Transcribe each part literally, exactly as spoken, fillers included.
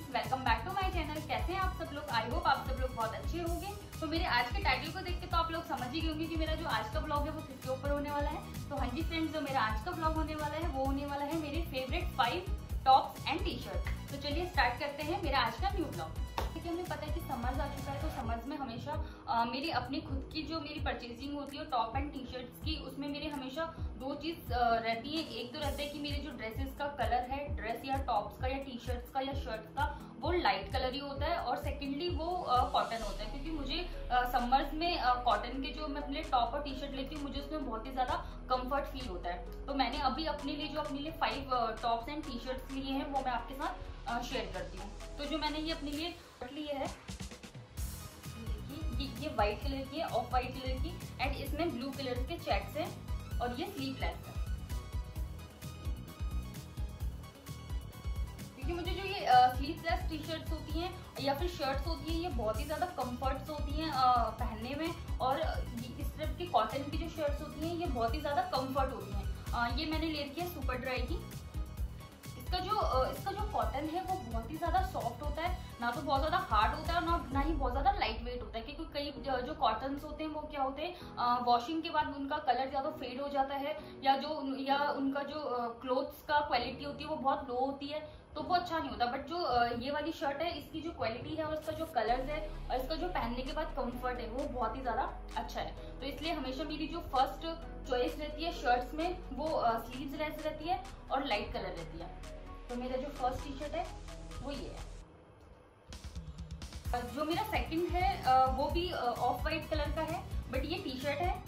Friends, welcome back to my channel. कैसे हैं आप सब लोग? आई होप आप सब लोग बहुत अच्छे होंगे। तो मेरे आज के टाइटल को देख के तो आप लोग समझ ही गए होंगे कि मेरा जो आज का ब्लॉग है वो किसके ऊपर होने वाला है। तो हाँ जी फ्रेंड्स, जो मेरा आज का ब्लॉग होने वाला है वो होने वाला है मेरे favourite five tops and T shirt. तो चलिए स्टार्ट करते हैं मेरा आज का न्यू ब्लॉग। देखिए, हमें पता है कि समर्स आ चुका है, तो समर्स में हमेशा आ, मेरी अपनी खुद की जो मेरी परचेजिंग होती है टॉप एंड टी शर्ट्स की, उसमें मेरे हमेशा दो चीज रहती है। एक तो रहता है कि मेरे जो ड्रेसेस का कलर है, ड्रेस या टॉप्स का या टी शर्ट्स का या शर्ट्स का, वो लाइट कलर ही होता है। और सेकेंडली वो कॉटन होता है, क्योंकि मुझे समर्स में कॉटन के जो मैं अपने टॉप और टी शर्ट लेती हूँ, मुझे उसमें बहुत ही ज्यादा कंफर्ट फील होता है। तो मैंने अभी अपने लिए जो अपने लिए five tops and T shirts लिए हैं वो मैं आपके साथ शेयर करती हूँ। तो जो मैंने ये अपने लिए लिए है, देखिए ये व्हाइट कलर की है, ऑफ व्हाइट कलर की, एंड इसमें ब्लू कलर के चेक्स हैं और ये स्लीवलेस है। क्योंकि मुझे जो ये स्लीवलेस टी शर्ट्स होती हैं या फिर शर्ट्स होती हैं, ये बहुत ही ज्यादा कंफर्ट्स होती हैं uh, पहनने में। और इस तरह की कॉटन की जो शर्ट्स होती हैं ये बहुत ही ज्यादा कंफर्ट होती हैं। uh, ये मैंने ले रखी है सुपर ड्राई की। इसका जो इसका जो कॉटन है वो बहुत ही ज्यादा सॉफ्ट होता है, ना तो बहुत ज्यादा हार्ड होता है और ना ना ही बहुत ज्यादा लाइट वेट होता है। क्योंकि कई जो कॉटन्स होते हैं वो क्या होते हैं, वॉशिंग के बाद उनका कलर ज्यादा फेड हो जाता है, या जो या उनका जो क्लोथ्स का क्वालिटी होती है वो बहुत लो होती है, तो वो अच्छा नहीं होता। बट जो ये वाली शर्ट है, इसकी जो क्वालिटी है और इसका जो कलर है और इसका जो पहनने के बाद कंफर्ट है वो बहुत ही ज्यादा अच्छा है। तो इसलिए हमेशा मेरी जो फर्स्ट चॉइस रहती है शर्ट्स में वो स्लीव्स लेस रहती है और लाइट कलर रहती है। तो मेरा जो फर्स्ट टी शर्ट है वो ये है। जो मेरा सेकंड है वो भी ऑफ वाइट कलर का है, बट ये टी शर्ट है,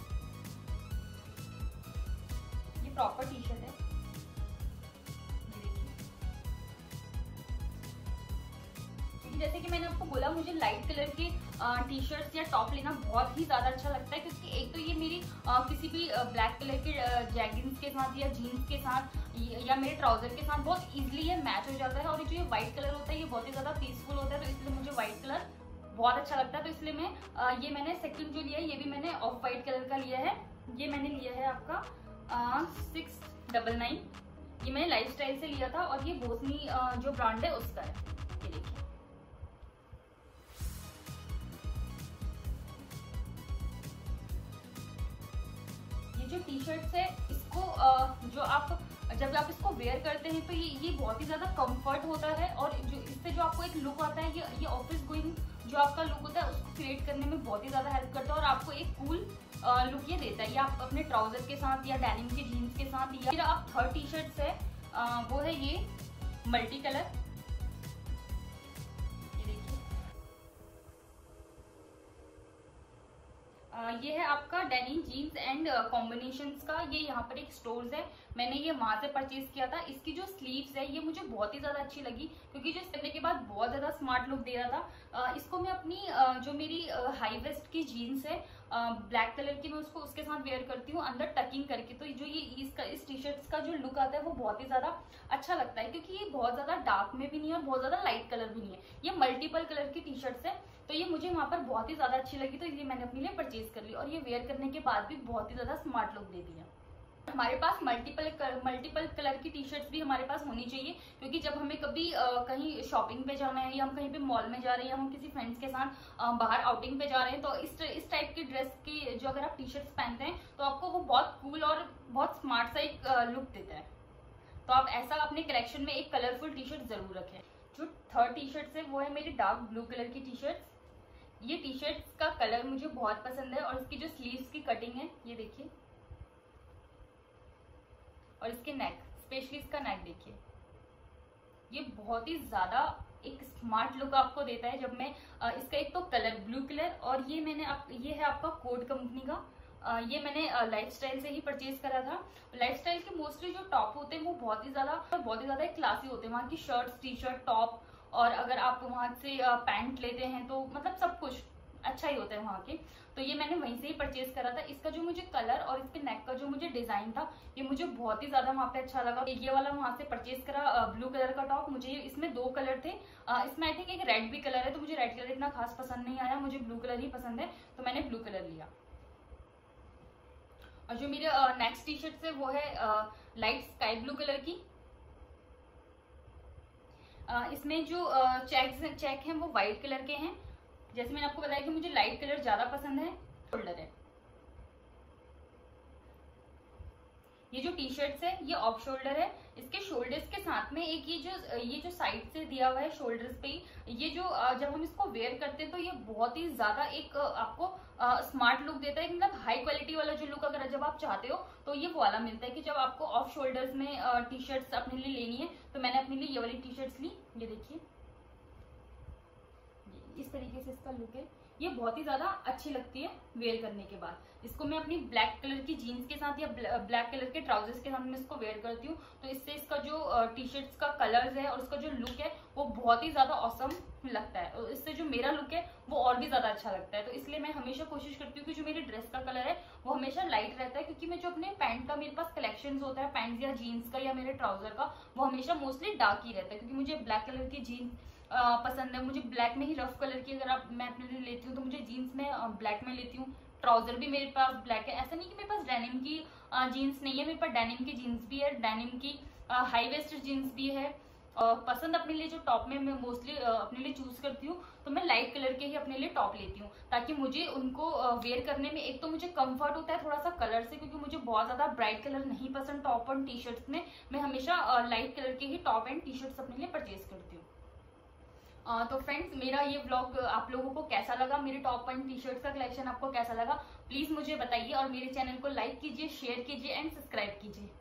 ये प्रॉपर टी शर्ट है। जैसे कि मैंने आपको बोला, मुझे लाइट कलर के टी शर्ट्स या टॉप लेना बहुत ही ज्यादा अच्छा लगता है, क्योंकि एक तो ये मेरी आ, किसी भी ब्लैक कलर के जैगिंग्स के साथ या जीन्स के साथ या मेरे ट्राउजर के साथ बहुत इजीली ये मैच हो जाता है। और जो ये व्हाइट कलर होता है ये बहुत ही ज्यादा पीसफुल होता है, तो इसलिए मुझे व्हाइट कलर बहुत अच्छा लगता है। तो इसलिए मैं आ, ये मैंने सेकंड जो लिया है ये भी मैंने ऑफ व्हाइट कलर का लिया है। ये मैंने लिया है आपका सिक्स डबल नाइन। ये मैंने लाइफ स्टाइल से लिया था और ये बोसनी जो ब्रांड है उसका है। ये देखिए, जो टी शर्ट्स है इसको जो आप जब आप इसको वेयर करते हैं तो ये ये बहुत ही ज्यादा कंफर्ट होता है, और जो इससे जो आपको एक लुक आता है, ये ये ऑफिस गोइंग जो आपका लुक होता है उसको क्रिएट करने में बहुत ही ज्यादा हेल्प करता है और आपको एक कूल लुक ये देता है। ये आप अपने ट्राउजर के साथ या डेनिम के जीन्स के साथ, या फिर आप थर्ड टी शर्ट्स है आ, वो है ये मल्टी कलर। Uh, ये है आपका डेनिम जीन्स एंड कॉम्बिनेशंस का। ये यहाँ पर एक स्टोर्स है, मैंने ये वहां से परचेज किया था। इसकी जो स्लीव्स है ये मुझे बहुत ही ज्यादा अच्छी लगी, क्योंकि जो पहनने के बाद बहुत ज्यादा स्मार्ट लुक दे रहा था। uh, इसको मैं अपनी uh, जो मेरी हाई वेस्ट की जीन्स है ब्लैक कलर की, मैं उसको उसके साथ वेयर करती हूँ अंदर टकिंग करके। तो जो ये इसका इस टी शर्ट्स का जो लुक आता है वो बहुत ही ज्यादा अच्छा लगता है, क्योंकि ये बहुत ज्यादा डार्क में भी नहीं है और बहुत ज्यादा लाइट कलर भी नहीं है। ये मल्टीपल कलर की टी शर्ट्स है, तो ये मुझे वहां पर बहुत ही ज्यादा अच्छी लगी, तो इसलिए मैंने अपने लिए परचेज कर ली। और ये वेयर करने के बाद भी बहुत ही ज्यादा स्मार्ट लुक दे दिया। हमारे पास मल्टीपल मल्टीपल कलर की टी शर्ट्स भी हमारे पास होनी चाहिए, क्योंकि जब हमें कभी आ, कहीं शॉपिंग पे जाना है या हम कहीं पे मॉल में जा रहे हैं या हम किसी फ्रेंड्स के साथ आ, बाहर आउटिंग पे जा रहे हैं, तो इस इस टाइप की ड्रेस की जो अगर आप टी शर्ट्स पहनते हैं तो आपको वो बहुत कूल और बहुत स्मार्ट सा एक लुक देता है। तो आप ऐसा अपने कलेक्शन में एक कलरफुल टी शर्ट जरूर रखें। जो थर्ड टी शर्ट्स है वो है मेरी डार्क ब्लू कलर की टी शर्ट्स। ये टी शर्ट्स का कलर मुझे बहुत पसंद है, और इसकी जो स्लीव्स की कटिंग है ये देखिए, और इसके नेक, स्पेशली इसका नेक देखिए, ये बहुत ही ज्यादा एक स्मार्ट लुक आपको देता है। जब मैं इसका एक तो कलर ब्लू कलर, और ये मैंने आप, ये है आपका कोड कंपनी का। Uh, ये मैंने लाइफ स्टाइल से ही परचेज करा था। लाइफ स्टाइल के मोस्टली जो टॉप होते हैं वो बहुत ही ज्यादा बहुत ही ज्यादा क्लासी होते हैं। वहाँ की शर्ट्स, टी शर्ट, टॉप, और अगर आप वहां से पैंट लेते हैं तो मतलब सब कुछ अच्छा ही होता है वहाँ के। तो ये मैंने वहीं से ही परचेज करा था। इसका जो मुझे कलर और इसके नेक का जो मुझे डिजाइन था ये मुझे बहुत ही ज्यादा वहाँ पे अच्छा लगा। ये वाला वहां से परचेज करा ब्लू कलर का टॉप। मुझे इसमें दो कलर थे, इसमें आई थिंक एक रेड भी कलर है, तो मुझे रेड कलर इतना खास पसंद नहीं आया, मुझे ब्लू कलर ही पसंद है, तो मैंने ब्लू कलर लिया। और जो मेरे नेक्स्ट टी शर्ट है वो है लाइट स्काई ब्लू कलर की। इसमें जो चेक्स चेक हैं वो व्हाइट कलर के हैं। जैसे मैंने आपको बताया कि मुझे लाइट कलर ज्यादा पसंद है। शोल्डर है, ये जो टी शर्ट्स है ये ऑफ शोल्डर है। इसके शोल्डर्स के साथ में एक ये जो ये जो साइड से दिया हुआ है शोल्डर्स पे, ये जो जब हम इसको वेयर करते हैं तो ये बहुत ही ज्यादा एक आपको स्मार्ट लुक देता है। मतलब हाई क्वालिटी वाला जो लुक अगर जब आप चाहते हो तो ये वाला मिलता है कि जब आपको ऑफ शोल्डर्स में टी शर्ट्स अपने लिए लेनी है तो मैंने अपने लिए ये वाली टी शर्ट्स ली। ये देखिए इस तरीके से इसका लुक है, ये बहुत ही ज्यादा अच्छी लगती है वेयर करने के बाद। इसको मैं अपनी ब्लैक कलर की जीन्स के साथ या ब्लैक कलर के ट्राउजर्स के साथ मैं इसको वेयर करती हूँ, तो इससे इसका जो टी शर्ट्स का कलर्स है और उसका जो लुक है वो बहुत ही ज्यादा ऑसम लगता है, और इससे जो मेरा लुक है वो और भी ज्यादा अच्छा लगता है। तो इसलिए मैं हमेशा कोशिश करती हूँ कि जो मेरी ड्रेस का कलर है वो हमेशा लाइट रहता है, क्योंकि मैं जो अपने पैंट का मेरे पास कलेक्शन होता है पैंट या जीन्स का या मेरे ट्राउजर का, वो हमेशा मोस्टली डार्क ही रहता है, क्योंकि मुझे ब्लैक कलर की जीन्स पसंद है। मुझे ब्लैक में ही रफ कलर की अगर आप मैं अपने लिए लेती हूँ तो मुझे जीन्स में ब्लैक में लेती हूँ। ट्राउजर भी मेरे पास ब्लैक है, ऐसा नहीं कि मेरे पास डेनिम की जीन्स नहीं है, मेरे पास डेनिम की जीन्स भी है, डेनिम की हाई वेस्ट जीन्स भी है। पसंद अपने लिए जो टॉप में मैं मोस्टली अपने लिए चूज करती हूँ तो मैं लाइट कलर के ही अपने लिए टॉप लेती हूँ, ताकि मुझे उनको वेयर करने में एक तो मुझे कंफर्ट होता है थोड़ा सा कलर से, क्योंकि मुझे बहुत ज्यादा ब्राइट कलर नहीं पसंद टॉप और टी शर्ट्स में। मैं हमेशा लाइट कलर के ही टॉप एंड टी शर्ट्स अपने लिए परचेज करती हूँ। Uh, तो फ्रेंड्स मेरा ये व्लॉग आप लोगों को कैसा लगा, मेरे टॉप एंड टी शर्ट्स का कलेक्शन आपको कैसा लगा, प्लीज मुझे बताइए और मेरे चैनल को लाइक कीजिए, शेयर कीजिए एंड सब्सक्राइब कीजिए।